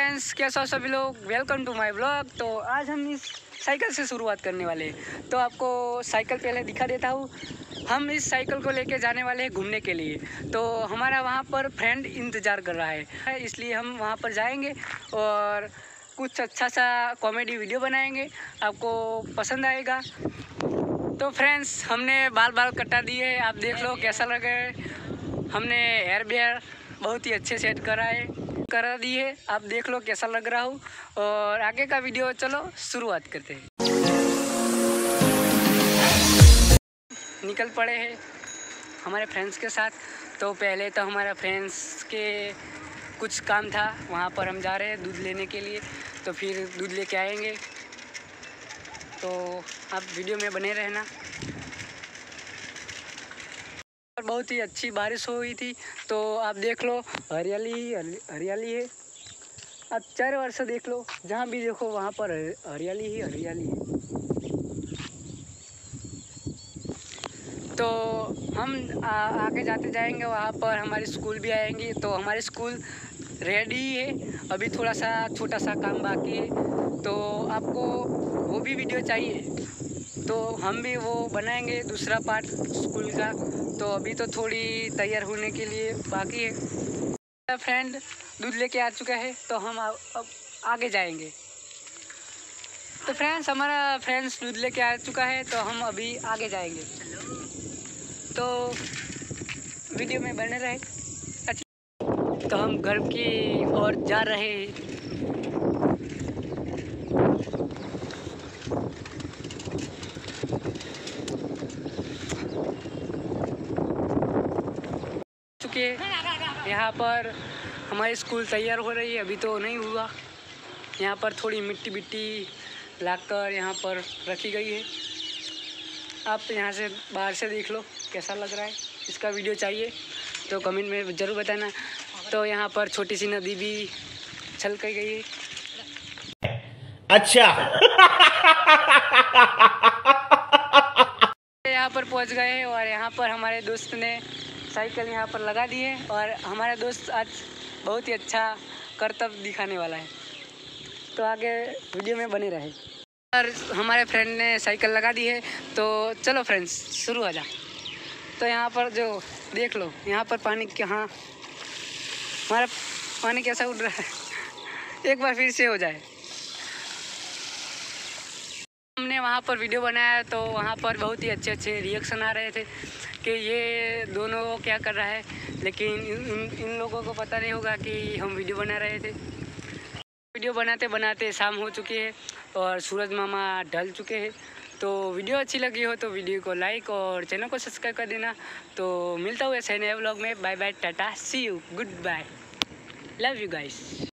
Friends, कैसे हो सभी लोग। Welcome to my blog. तो आज हम इस साइकिल से शुरुआत करने वाले हैं। तो आपको साइकिल पहले दिखा देता हूँ। हम इस साइकिल को लेके जाने वाले हैं घूमने के लिए। तो हमारा वहाँ पर फ्रेंड इंतज़ार कर रहा है, इसलिए हम वहाँ पर जाएंगे और कुछ अच्छा सा कॉमेडी वीडियो बनाएंगे, आपको पसंद आएगा। तो फ्रेंड्स, हमने बाल कटा दिए हैं, आप देख लो कैसा लगे। हमने हेयर बेयर बहुत ही अच्छे सेट करा दी है, आप देख लो कैसा लग रहा हूँ। और आगे का वीडियो चलो शुरुआत करते हैं। निकल पड़े हैं हमारे फ्रेंड्स के साथ। तो पहले तो हमारे फ्रेंड्स के कुछ काम था, वहाँ पर हम जा रहे हैं दूध लेने के लिए। तो फिर दूध लेके आएंगे, तो आप वीडियो में बने रहना। बहुत ही अच्छी बारिश हुई थी, तो आप देख लो हरियाली है। आप चारों ओर से देख लो, जहाँ भी देखो वहाँ पर हरियाली ही हरियाली है। तो हम आगे जाते जाएंगे, वहाँ पर हमारी स्कूल भी आएंगी। तो हमारी स्कूल रेडी है, अभी थोड़ा सा छोटा सा काम बाकी है। तो आपको वो भी वीडियो चाहिए तो हम भी वो बनाएंगे, दूसरा पार्ट स्कूल का। तो अभी तो थोड़ी तैयार होने के लिए बाकी है। मेरा फ्रेंड दूध लेके आ चुका है, तो हम अब आगे जाएंगे। तो फ्रेंड्स, हमारा फ्रेंड्स दूध लेके आ चुका है, तो हम अभी आगे जाएंगे। तो वीडियो में बने रहे। तो हम घर की ओर जा रहे हैं। यहाँ पर हमारी स्कूल तैयार हो रही है, अभी तो नहीं हुआ। यहाँ पर थोड़ी मिट्टी लाकर यहाँ पर रखी गई है। आप यहाँ से बाहर से देख लो कैसा लग रहा है। इसका वीडियो चाहिए तो कमेंट में ज़रूर बताना। तो यहाँ पर छोटी सी नदी भी छलक गई है। अच्छा यहाँ पर पहुँच गए हैं और यहाँ पर हमारे दोस्त ने साइकिल यहाँ पर लगा दी है। और हमारा दोस्त आज बहुत ही अच्छा करतब दिखाने वाला है, तो आगे वीडियो में बने रहे। और हमारे फ्रेंड ने साइकिल लगा दी है, तो चलो फ्रेंड्स शुरू हो जा। तो यहाँ पर जो देख लो, यहाँ पर पानी कहाँ, हमारा पानी कैसा उड़ रहा है। एक बार फिर से हो जाए। हमने वहाँ पर वीडियो बनाया, तो वहाँ पर बहुत ही अच्छे रिएक्शन आ रहे थे कि ये दोनों क्या कर रहा है। लेकिन इन लोगों को पता नहीं होगा कि हम वीडियो बना रहे थे। वीडियो बनाते बनाते शाम हो चुकी है और सूरज मामा ढल चुके हैं। तो वीडियो अच्छी लगी हो तो वीडियो को लाइक और चैनल को सब्सक्राइब कर देना। तो मिलता हूँ ऐसे नए व्लॉग में। Bye bye, tata, see you, good bye, love you guys.